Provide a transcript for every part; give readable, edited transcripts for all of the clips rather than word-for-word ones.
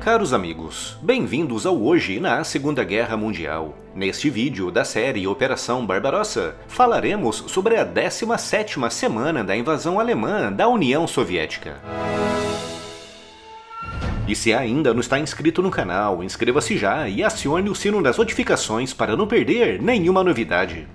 Caros amigos, bem-vindos ao Hoje na Segunda Guerra Mundial. Neste vídeo da série Operação Barbarossa, falaremos sobre a 17ª semana da invasão alemã da União Soviética. E se ainda não está inscrito no canal, inscreva-se já e acione o sino das notificações para não perder nenhuma novidade.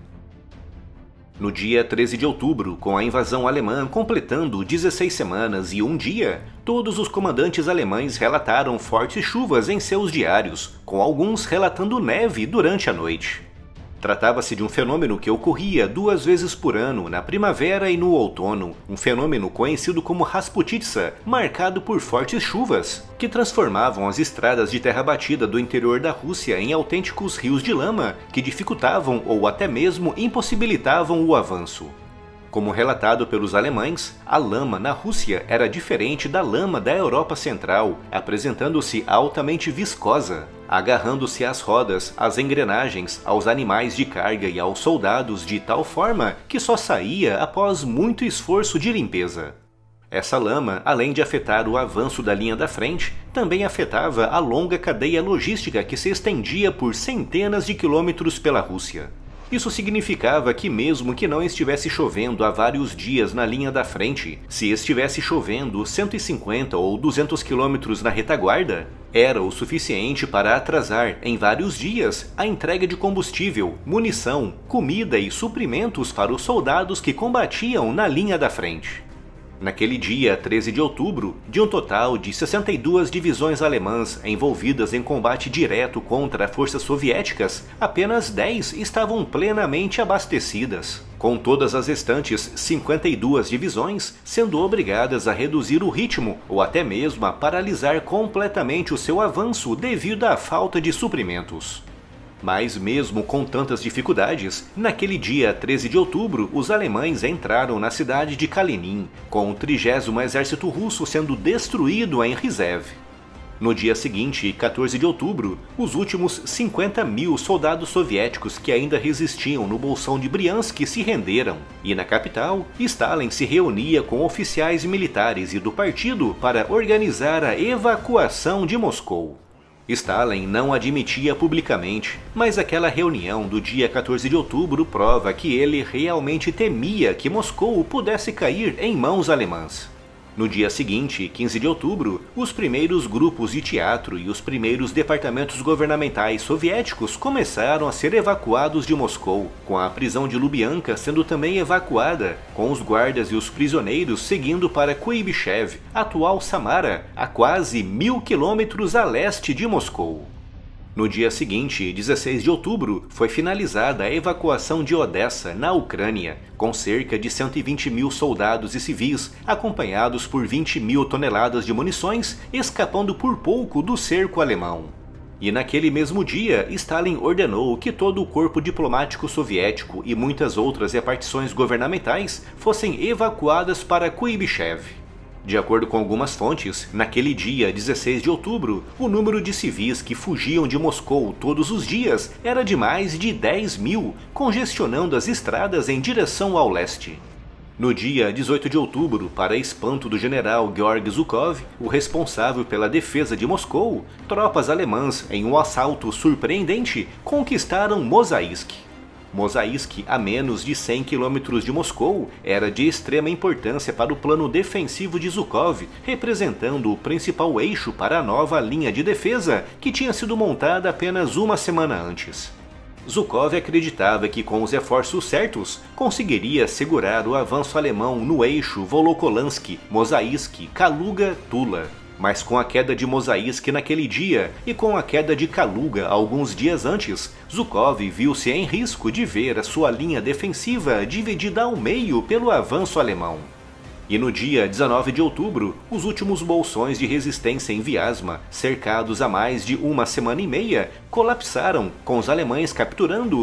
No dia 13 de outubro, com a invasão alemã completando 16 semanas e um dia, todos os comandantes alemães relataram fortes chuvas em seus diários, com alguns relatando neve durante a noite. Tratava-se de um fenômeno que ocorria 2 vezes por ano, na primavera e no outono, um fenômeno conhecido como Rasputitsa, marcado por fortes chuvas, que transformavam as estradas de terra batida do interior da Rússia em autênticos rios de lama, que dificultavam ou até mesmo impossibilitavam o avanço. Como relatado pelos alemães, a lama na Rússia era diferente da lama da Europa Central, apresentando-se altamente viscosa, agarrando-se às rodas, às engrenagens, aos animais de carga e aos soldados de tal forma que só saía após muito esforço de limpeza. Essa lama, além de afetar o avanço da linha da frente, também afetava a longa cadeia logística que se estendia por centenas de quilômetros pela Rússia. Isso significava que mesmo que não estivesse chovendo há vários dias na linha da frente, se estivesse chovendo 150 ou 200 quilômetros na retaguarda, era o suficiente para atrasar em vários dias a entrega de combustível, munição, comida e suprimentos para os soldados que combatiam na linha da frente. Naquele dia, 13 de outubro, de um total de 62 divisões alemãs envolvidas em combate direto contra forças soviéticas, apenas 10 estavam plenamente abastecidas, com todas as restantes 52 divisões sendo obrigadas a reduzir o ritmo ou até mesmo a paralisar completamente o seu avanço devido à falta de suprimentos. Mas mesmo com tantas dificuldades, naquele dia 13 de outubro, os alemães entraram na cidade de Kalinin, com o 30º Exército Russo sendo destruído em Rzhev. No dia seguinte, 14 de outubro, os últimos 50.000 soldados soviéticos que ainda resistiam no bolsão de Briansk se renderam, e na capital, Stalin se reunia com oficiais militares e do partido para organizar a evacuação de Moscou. Stalin não admitia publicamente, mas aquela reunião do dia 14 de outubro prova que ele realmente temia que Moscou pudesse cair em mãos alemãs. No dia seguinte, 15 de outubro, os primeiros grupos de teatro e os primeiros departamentos governamentais soviéticos começaram a ser evacuados de Moscou, com a prisão de Lubyanka sendo também evacuada, com os guardas e os prisioneiros seguindo para Kuibychev, atual Samara, a quase 1000 quilômetros a leste de Moscou. No dia seguinte, 16 de outubro, foi finalizada a evacuação de Odessa, na Ucrânia, com cerca de 120.000 soldados e civis, acompanhados por 20.000 toneladas de munições, escapando por pouco do cerco alemão. E naquele mesmo dia, Stalin ordenou que todo o corpo diplomático soviético e muitas outras repartições governamentais fossem evacuadas para Kuibychev. De acordo com algumas fontes, naquele dia 16 de outubro, o número de civis que fugiam de Moscou todos os dias era de mais de 10.000, congestionando as estradas em direção ao leste. No dia 18 de outubro, para espanto do general Georg Zhukov, o responsável pela defesa de Moscou, tropas alemãs, em um assalto surpreendente, conquistaram Mozaisk. Mozaisk, a menos de 100 quilômetros de Moscou, era de extrema importância para o plano defensivo de Zhukov, representando o principal eixo para a nova linha de defesa que tinha sido montada apenas uma semana antes. Zhukov acreditava que com os reforços certos, conseguiria segurar o avanço alemão no eixo Volokolansky, Mozaisk, Kaluga, Tula. Mas com a queda de Mozaisk naquele dia e com a queda de Kaluga alguns dias antes, Zhukov viu-se em risco de ver a sua linha defensiva dividida ao meio pelo avanço alemão. E no dia 19 de outubro, os últimos bolsões de resistência em Vyazma, cercados há mais de uma semana e meia, colapsaram, com os alemães capturando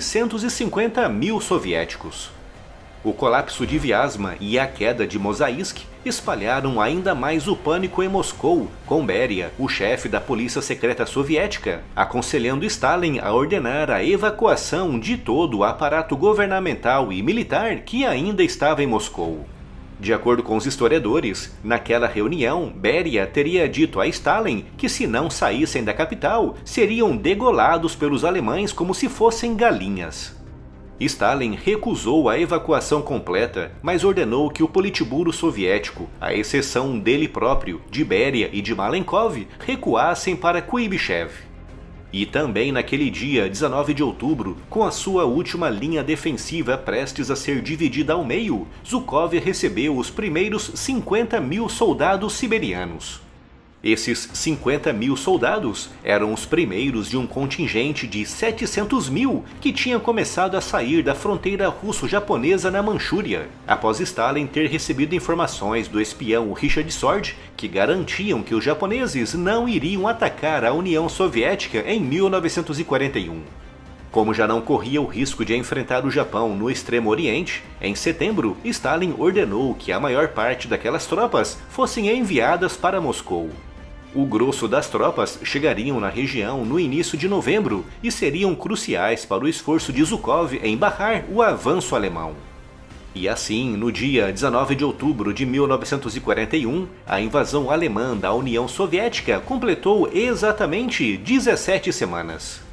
650.000 soviéticos. O colapso de Vyazma e a queda de Mozaisk espalharam ainda mais o pânico em Moscou, com Beria, o chefe da polícia secreta soviética, aconselhando Stalin a ordenar a evacuação de todo o aparato governamental e militar que ainda estava em Moscou. De acordo com os historiadores, naquela reunião, Beria teria dito a Stalin que se não saíssem da capital, seriam degolados pelos alemães como se fossem galinhas. Stalin recusou a evacuação completa, mas ordenou que o Politburo soviético, à exceção dele próprio, de Beria e de Malenkov, recuassem para Kuibyshev. E também naquele dia, 19 de outubro, com a sua última linha defensiva prestes a ser dividida ao meio, Zhukov recebeu os primeiros 50.000 soldados siberianos. Esses 50.000 soldados eram os primeiros de um contingente de 700.000 que tinha começado a sair da fronteira russo-japonesa na Manchúria, após Stalin ter recebido informações do espião Richard Sword que garantiam que os japoneses não iriam atacar a União Soviética em 1941. Como já não corria o risco de enfrentar o Japão no Extremo Oriente, em setembro, Stalin ordenou que a maior parte daquelas tropas fossem enviadas para Moscou. O grosso das tropas chegariam na região no início de novembro e seriam cruciais para o esforço de Zhukov em barrar o avanço alemão. E assim, no dia 19 de outubro de 1941, a invasão alemã da União Soviética completou exatamente 17 semanas.